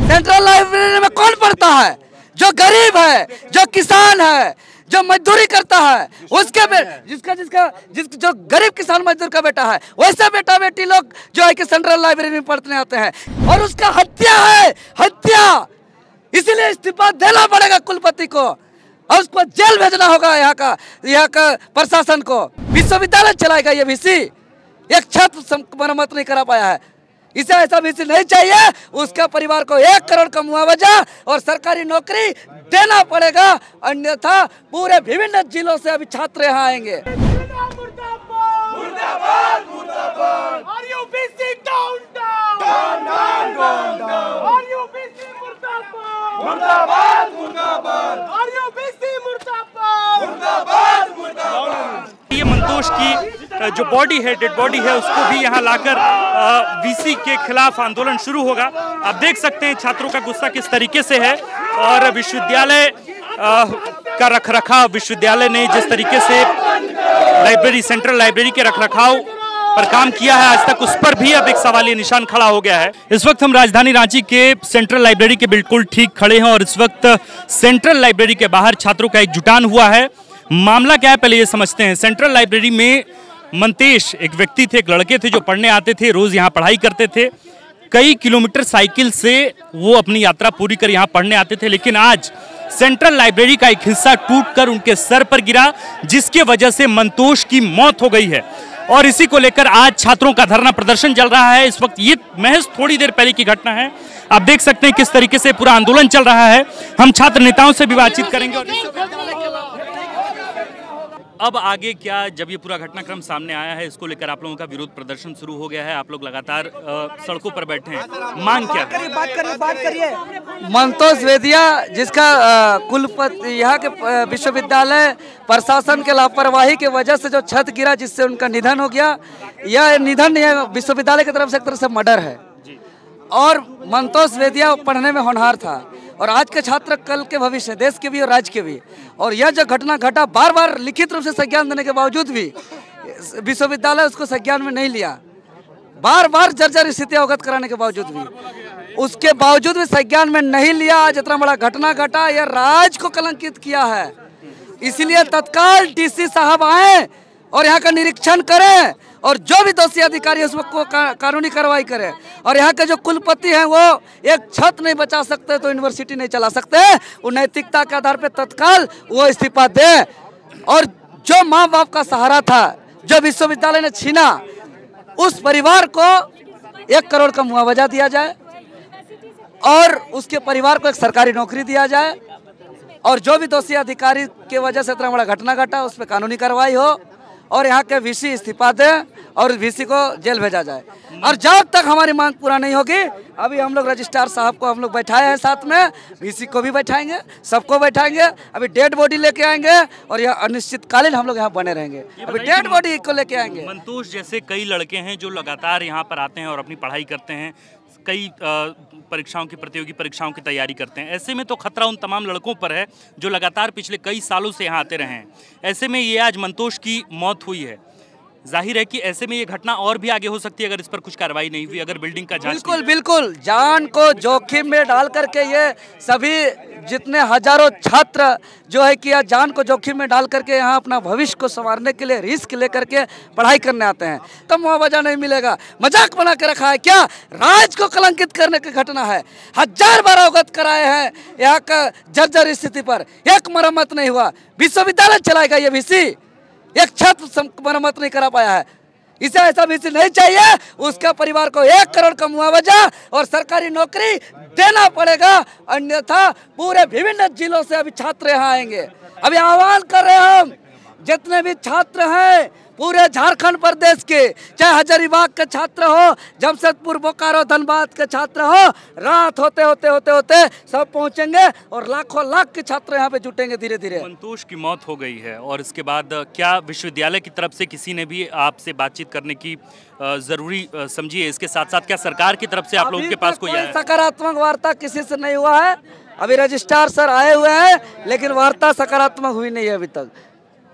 Central library में कौन पढ़ता है? जो गरीब है, जो किसान है, जो मजदूरी करता है, उसके जो गरीब किसान मजदूर का बेटा है, वैसे बेटा बेटी लोग जो है कि सेंट्रल लाइब्रेरी में पढ़ने आते हैं। और उसका हत्या है, हत्या। इसीलिए इस्तीफा देना पड़ेगा कुलपति को और उसको जेल भेजना होगा। यहाँ का प्रशासन को। विश्वविद्यालय चलाएगा ये वीसी, एक छात्र मरम्मत नहीं करा पाया है। इसे ऐसा वीसी नहीं चाहिए। उसका परिवार को 1 करोड़ का मुआवजा और सरकारी नौकरी देना पड़ेगा, अन्यथा पूरे विभिन्न जिलों से अभी छात्र यहाँ आएंगे। ये मंतोष की जो बॉडी है, डेड बॉडी है, उसको भी यहाँ लाकर वीसी के खिलाफ आंदोलन शुरू होगा। आप देख सकते हैं छात्रों का गुस्सा किस तरीके से है और विश्वविद्यालय का रखरखाव, विश्वविद्यालय ने जिस तरीके से लाइब्रेरी, सेंट्रल लाइब्रेरी के रखरखाव पर काम किया है आज तक, उस पर भी अब एक सवालिया निशान खड़ा हो गया है। इस वक्त हम राजधानी रांची के सेंट्रल लाइब्रेरी के बिल्कुल ठीक खड़े हैं और इस वक्त सेंट्रल लाइब्रेरी के बाहर छात्रों का एक जुटान हुआ है। मामला क्या है पहले ये समझते हैं। सेंट्रल लाइब्रेरी में मंतेश एक व्यक्ति थे, एक लड़के थे जो पढ़ने आते थे, रोज यहाँ पढ़ाई करते थे। कई किलोमीटर साइकिल से वो अपनी यात्रा पूरी कर यहाँ पढ़ने आते थे, लेकिन आज सेंट्रल लाइब्रेरी का एक हिस्सा टूटकर उनके सर पर गिरा, जिसके वजह से मंतोष की मौत हो गई है। और इसी को लेकर आज छात्रों का धरना प्रदर्शन चल रहा है। इस वक्त ये महज थोड़ी देर पहले की घटना है। आप देख सकते हैं किस तरीके से पूरा आंदोलन चल रहा है। हम छात्र नेताओं से भी बातचीत करेंगे। और अब आगे क्या, जब ये पूरा घटनाक्रम सामने आया है, इसको लेकर आप लोगों का विरोध प्रदर्शन शुरू हो गया है। आप लोग लगातार सड़कों पर बैठे हैं। मांग क्या? बात करिए। मंतोष वेदिया, जिसका कुलपति यहाँ के विश्वविद्यालय प्रशासन के लापरवाही की वजह से जो छत गिरा, जिससे उनका निधन हो गया। यह निधन विश्वविद्यालय की तरफ से एक तरह से मर्डर है। और मंतोष वेदिया पढ़ने में होनहार था और आज के छात्र कल के भविष्य, देश के भी और राज्य के भी। और यह जो घटना घटा, बार बार लिखित रूप से संज्ञान देने के बावजूद भी विश्वविद्यालय उसको संज्ञान में नहीं लिया। बार बार जर्जर स्थितियां अवगत कराने के बावजूद भी, उसके बावजूद भी संज्ञान में नहीं लिया। आज इतना बड़ा घटना घटा, यह राज्य को कलंकित किया है। इसीलिए तत्काल डीसी साहब आए और यहाँ का निरीक्षण करें और जो भी दोषी अधिकारी है उसको कानूनी कार्रवाई करें। और यहाँ के जो कुलपति हैं वो एक छत नहीं बचा सकते तो यूनिवर्सिटी नहीं चला सकते। वो नैतिकता के आधार पर तत्काल वो इस्तीफा दे। और जो माँ बाप का सहारा था, जो विश्वविद्यालय ने छीना, उस परिवार को 1 करोड़ का मुआवजा दिया जाए और उसके परिवार को एक सरकारी नौकरी दिया जाए। और जो भी दोषी अधिकारी की वजह से इतना बड़ा घटना घटा, उस पर कानूनी कार्रवाई हो और यहाँ के वीसी इस्तीफा दे और वीसी को जेल भेजा जाए। और जब तक हमारी मांग पूरा नहीं होगी, अभी हम लोग रजिस्ट्रार साहब को हम लोग बैठाए हैं, साथ में वीसी को भी बैठाएंगे, सबको बैठाएंगे। अभी डेड बॉडी लेके आएंगे और यह अनिश्चितकालीन हम लोग यहाँ बने रहेंगे। अभी डेड बॉडी को लेके आएंगे। मंतोष जैसे कई लड़के हैं जो लगातार यहाँ पर आते हैं और अपनी पढ़ाई करते हैं, कई परीक्षाओं की, प्रतियोगी परीक्षाओं की तैयारी करते हैं। ऐसे में तो खतरा उन तमाम लड़कों पर है जो लगातार पिछले कई सालों से यहाँ आते रहे हैं। ऐसे में ये आज मंतोष की मौत हुई है। जाहिर है कि ऐसे में ये घटना और भी आगे हो सकती है अगर इस पर कुछ कार्रवाई नहीं हुई, अगर बिल्डिंग का जांच। बिल्कुल जान को जोखिम में डाल करके ये सभी जितने हजारों छात्र जो है कि जान को जोखिम में डाल करके यहाँ अपना भविष्य को संवारने के लिए रिस्क लेकर के पढ़ाई करने आते हैं, तो मुआवजा नहीं मिलेगा। मजाक बना के रखा है क्या? राज्य को कलंकित करने की घटना है। 1000 बार अवगत कराए हैं यहाँ का जर्जर स्थिति पर, एक मरम्मत नहीं हुआ। विश्वविद्यालय चलाएगा ये वीसी, एक छात्र मरम्मत नहीं करा पाया है। इसे ऐसा वीसी नहीं चाहिए। उसका परिवार को 1 करोड़ का मुआवजा और सरकारी नौकरी देना पड़ेगा, अन्यथा पूरे विभिन्न जिलों से अभी छात्र यहाँ आएंगे। अभी आह्वान कर रहे हैं हम, जितने भी छात्र हैं पूरे झारखंड प्रदेश के, चाहे हजारीबाग के छात्र हो, जमशेदपुर, बोकारो, धनबाद के छात्र हो, रात होते होते होते होते सब पहुंचेंगे और लाखों लाख के छात्र यहाँ पे जुटेंगे धीरे धीरे। मंतोष की मौत हो गई है और इसके बाद क्या विश्वविद्यालय की तरफ से किसी ने भी आपसे बातचीत करने की जरूरी समझी है? इसके साथ साथ क्या सरकार की तरफ से आप लोगों के पास कोई सकारात्मक वार्ता किसी से नहीं हुआ है? अभी रजिस्ट्रार सर आए हुए हैं लेकिन वार्ता सकारात्मक हुई नहीं है अभी तक।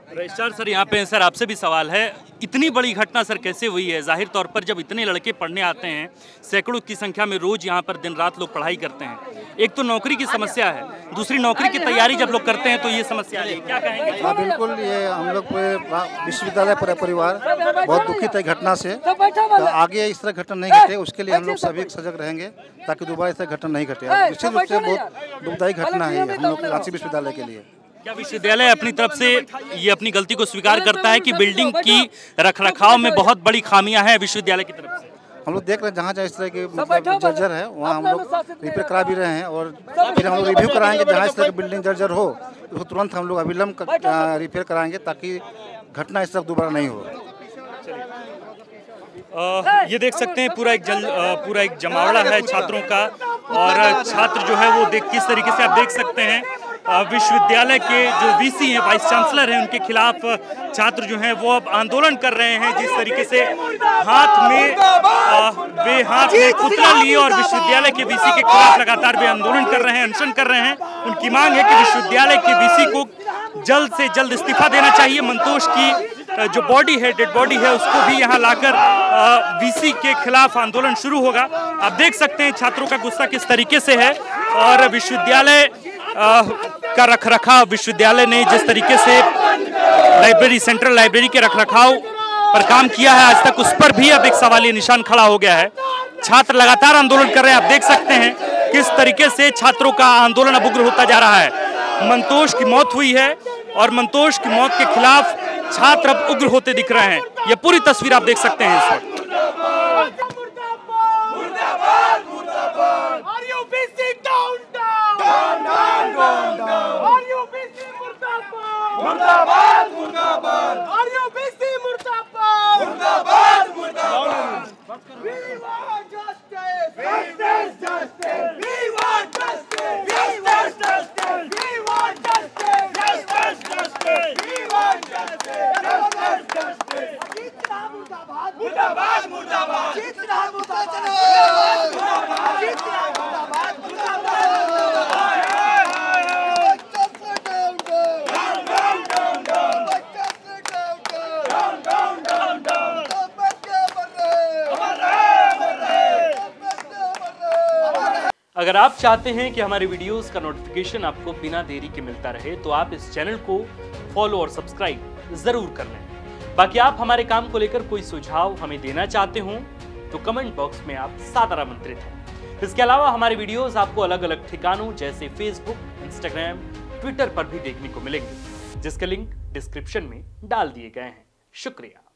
रजिस्ट्रार सर यहाँ पे सर आपसे भी सवाल है, इतनी बड़ी घटना सर कैसे हुई है? जाहिर तौर पर जब इतने लड़के पढ़ने आते हैं, सैकड़ों की संख्या में रोज यहाँ पर दिन रात लोग पढ़ाई करते हैं, एक तो नौकरी की समस्या है, दूसरी नौकरी की तैयारी जब लोग करते हैं तो ये समस्या है, क्या कहेंगे? हाँ बिल्कुल, ये हम लोग विश्वविद्यालय पूरा परिवार बहुत दुखित है घटना से। तो आगे इस तरह घटना नहीं घटे उसके लिए हम लोग सभी सजग रहेंगे ताकि दोबारा इस तरह घटना नहीं घटे। निश्चित रूप से बहुत दुखदायी घटना है हम लोग रांची विश्वविद्यालय के लिए। क्या विश्वविद्यालय अपनी तरफ से ये अपनी गलती को स्वीकार करता है कि बिल्डिंग की रखरखाव में बहुत बड़ी खामियां हैं विश्वविद्यालय की तरफ से? हम लोग देख रहे हैं जहाँ जहाँ इस तरह के मतलब जर्जर है वहाँ हम लोग रिपेयर करा भी रहे हैं और फिर हम लोग रिव्यू कराएंगे जहाँ इस तरह की बिल्डिंग जर्जर हो उसको तुरंत हम लोग अविलंब रिपेयर कराएंगे ताकि घटना इस तरह दोबारा नहीं हो। ये देख सकते हैं पूरा एक जमावड़ा है छात्रों का, और छात्र जो है वो किस तरीके से आप देख सकते हैं विश्वविद्यालय के जो वीसी हैं, वाइस चांसलर हैं, उनके खिलाफ छात्र जो हैं वो अब आंदोलन कर रहे हैं। जिस तरीके से हाथ में पुतला लिए और विश्वविद्यालय के वीसी के खिलाफ लगातार वे आंदोलन कर रहे हैं, अनशन कर रहे हैं। उनकी मांग है कि विश्वविद्यालय के वीसी को जल्द से जल्द इस्तीफा देना चाहिए। मंतोष की जो बॉडी है, डेड बॉडी है, उसको भी यहाँ लाकर वीसी के खिलाफ आंदोलन शुरू होगा। आप देख सकते हैं छात्रों का गुस्सा किस तरीके से है, और विश्वविद्यालय का रखरखाव, विश्वविद्यालय ने जिस तरीके से लाइब्रेरी, सेंट्रल लाइब्रेरी के रखरखाव पर काम किया है आज तक, उस पर भी अब एक सवालिया निशान खड़ा हो गया है। छात्र लगातार आंदोलन कर रहे हैं। आप देख सकते हैं किस तरीके से छात्रों का आंदोलन अब उग्र होता जा रहा है। मंतोष की मौत हुई है और मंतोष की मौत के खिलाफ छात्र अब उग्र होते दिख रहे हैं। यह पूरी तस्वीर आप देख सकते हैं इस वक्त। अगर आप चाहते हैं कि हमारे वीडियोस का नोटिफिकेशन आपको बिना देरी के मिलता रहे तो आप इस चैनल को फॉलो और सब्सक्राइब जरूर कर लें। बाकी आप हमारे काम को लेकर कोई सुझाव हमें देना चाहते हो तो कमेंट बॉक्स में आप सादर आमंत्रित हैं। इसके अलावा हमारे वीडियोस आपको अलग अलग ठिकानों जैसे फेसबुक, इंस्टाग्राम, ट्विटर पर भी देखने को मिलेंगे, जिसके लिंक डिस्क्रिप्शन में डाल दिए गए हैं। शुक्रिया।